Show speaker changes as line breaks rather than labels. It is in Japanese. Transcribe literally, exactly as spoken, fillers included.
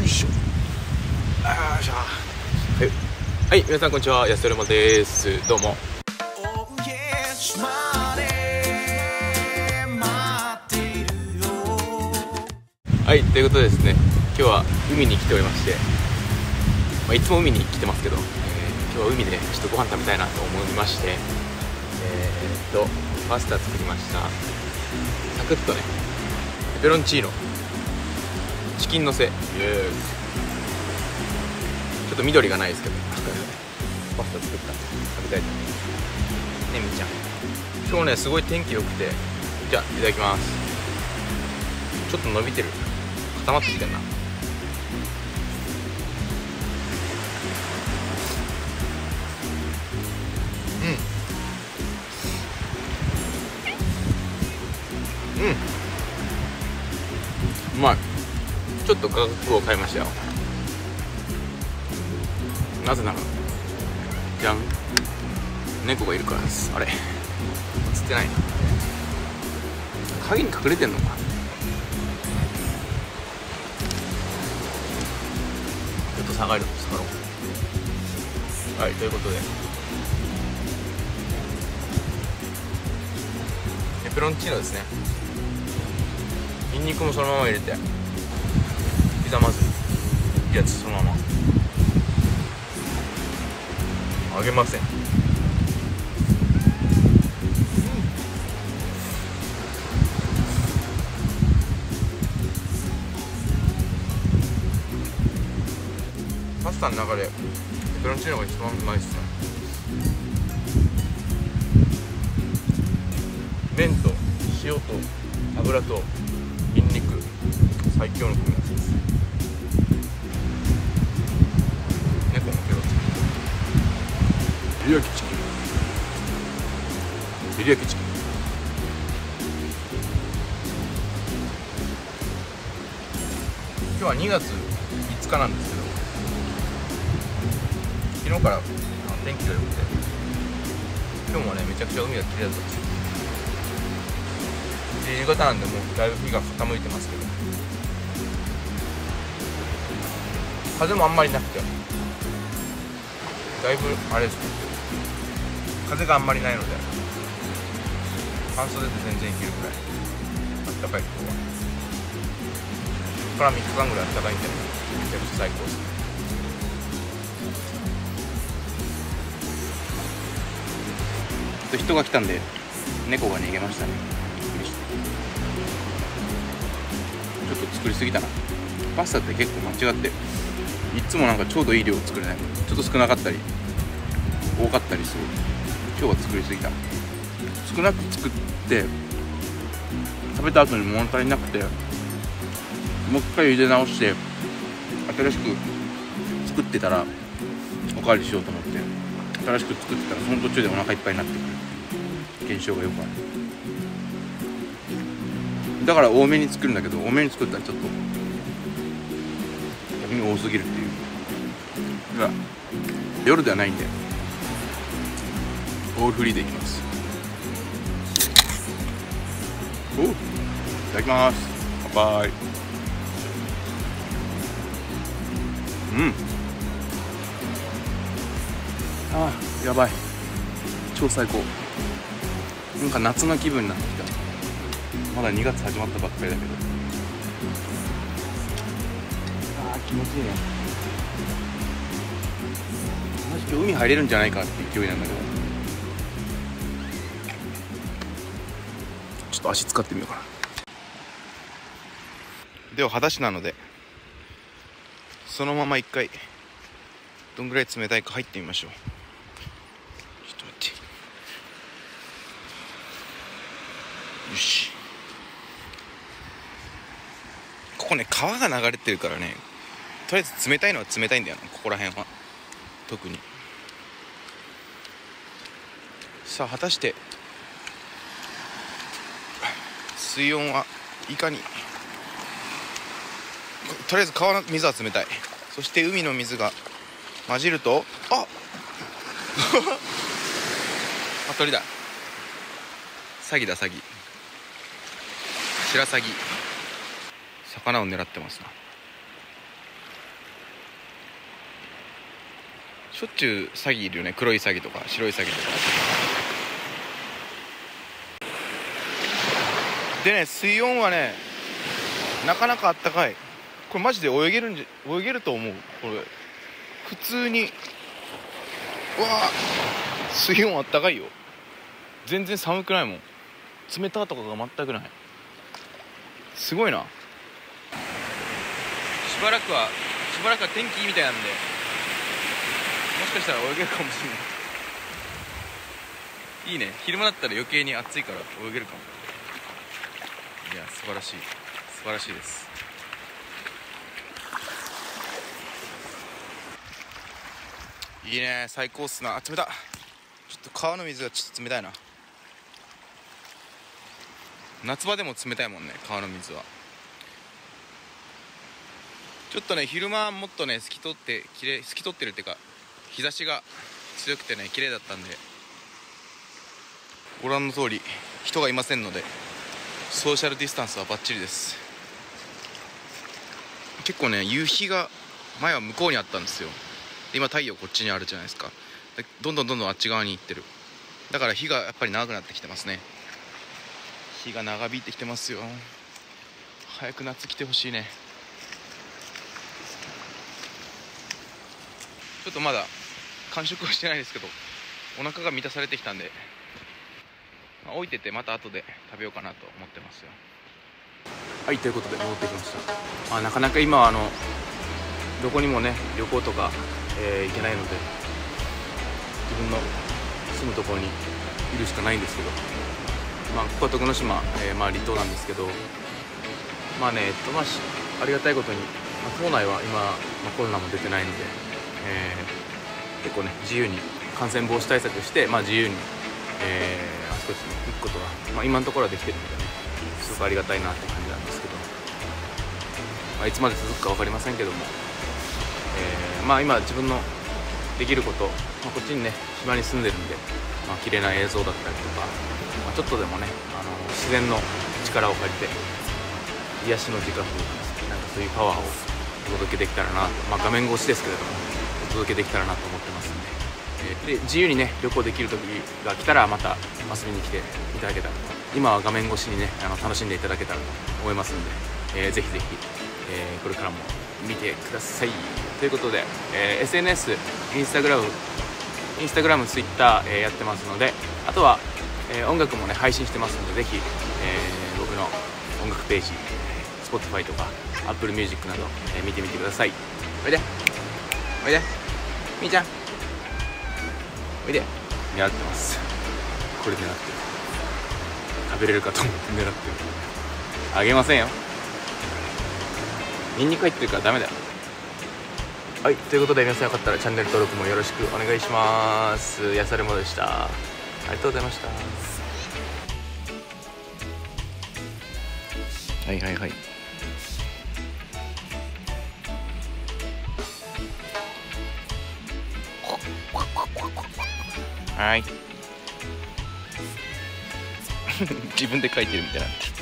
いしょ。あーしゃー。はい、皆さんこんにちは、安田山です。どうも。はい、ということでですね、今日は海に来ておりまして、まあ、いつも海に来てますけど、えー、今日は海でちょっとご飯食べたいなと思いまして、えー、っとパスタ作りました。サクッとね、ペペロンチーノ、チキンのせ、ちょっと緑がないですけどパスタ作った、食べたいと思いますね。みーちゃん、今日ねすごい天気良くて、じゃあいただきます。ちょっと伸びてる、固まってきてんな。うんうん、うまい。ちょっと価格を変えましたよ。なぜならじゃん、猫がいるからです。あれ映ってないな、影に隠れてんのか。ちょっと下がる下がろう。はい、ということでペペロンチーノですね。ニンニクもそのまま入れて刻まずいいやつそのまま揚げません。パスタの中でペペロンチーノが一番うまいっすね。麺と塩と油とニンニク、最強の組み合わせです。猫のペロチ照り焼きチキン、照り焼きチキン。今日はにがついつかなんですけど、昨日から天気が良くて、今日もねめちゃくちゃ海が綺麗だったんですよ。で夕方なんでもうだいぶ日が傾いてますけど、風もあんまりなくてだいぶあれですね、風があんまりないので半袖で全然いけるくらいあったかい。今日はここからみっかかんぐらいあったかいんでめちゃくちゃ最高ですね。人が来たんで猫が逃げましたね。ちょっと作りすぎたな。パスタって結構間違っていつもなんかちょうどいい量作れない。ちょっと少なかったり多かったりする。今日は作りすぎた。少なく作って食べた後に物足りなくて、もう一回茹で直して新しく作ってたらおかわりしようと思って、新しく作ってたらその途中でお腹いっぱいになってくる現象がよくある。だから多めに作るんだけど、多めに作ったらちょっと逆に多すぎるっていう。だから夜ではないんでオールフリーでいきます。おいただきます。乾杯。うん、あーやばい、超最高。なんか夏の気分になってきた。まだにがつ始まったばっかりだけど、あー気持ちいいね。マジ今日海入れるんじゃないかって勢いなんだけど、ちょっと足使ってみようかな。では裸足なのでそのまま一回どんぐらい冷たいか入ってみましょう。ちょっと待って、よし。ここね川が流れてるからね、とりあえず冷たいのは冷たいんだよな、ここら辺は特に。さあ果たして水温はいかに。とりあえず川の水は冷たい。そして海の水が混じると、ああ鳥だ。サギだ、サギ、シラサギ。魚を狙ってますな。 しょっちゅうサギいるよね。黒いサギとか白いサギとかでね。水温はねなかなかあったかい。これマジで泳げるんじゃ泳げると思う。これ普通に、うわー、水温あったかいよ。全然寒くないもん。冷たとかが全くない。すごいな。しばらくはしばらくは天気いいみたいなんで、もしかしたら泳げるかもしれない。いいね。昼間だったら余計に暑いから泳げるかも。いや、素晴らしい、素晴らしいです。いいね、最高っすな。あ、冷た。ちょっと川の水がちょっと冷たいな。夏場でも冷たいもんね、川の水は。ちょっとね、昼間もっとね透き通ってきれい透き通ってるっていうか、日差しが強くてね綺麗だったんで、ご覧の通り人がいませんのでソーシャルディスタンスはバッチリです。結構ね、夕日が前は向こうにあったんですよ。今太陽こっちにあるじゃないですか。どんどんどんどんあっち側に行ってる。だから日がやっぱり長くなってきてますね。日が長引いてきてますよ。早く夏来てほしいね。ちょっとまだ完食はしてないですけど、お腹が満たされてきたんで、まあ、置いててまた後で食べようかなと思ってますよ。はい、ということで戻ってきました。まあ、なかなか今はあのどこにもね旅行とか、えー、行けないので、自分の住むところにいるしかないんですけど、まあ、ここは徳之島、えーまあ、離島なんですけど、まあね、えっとまあ、ありがたいことに、まあ、島内は今、まあ、コロナも出てないので、えー、結構ね自由に感染防止対策して、まあ、自由に、えー、あちこちに行くことが、まあ、今のところはできてるのでね、すごくありがたいなって感じなんですけど、まあ、いつまで続くか分かりませんけども、えー、まあ今自分のできること、まあ、こっちにね島に住んでるんで、まあ、綺麗な映像だったりとか、まあ、ちょっとでもねあの自然の力を借りて癒しの時間というか、なんかそういうパワーをお届けできたらなと、まあ、画面越しですけれどもお届けできたらなと思ってますんで、えー、で自由にね旅行できる時が来たらまた遊びに来ていただけたらと、今は画面越しにねあの楽しんでいただけたらと思いますんで、えー、ぜひぜひ、えー、これからも見てくださいということで、えー、エスエヌエス、インスタグラム、インスタグラム、ツイッター、えー、やってますので、あとは、えー、音楽もね配信してますので、ぜひ、えー、僕の音楽ページ、Spotify とか Apple Music など、えー、見てみてください。おいでおいでみーちゃん、おいで。狙ってます。これ狙ってる。食べれるかと思って狙ってる。あげませんよ。ニンニク入ってるからダメだよ。はい、ということで皆さんよかったらチャンネル登録もよろしくお願いします。やされもでした。ありがとうございました。はいはいはい。はい。自分で書いてるみたいになってる。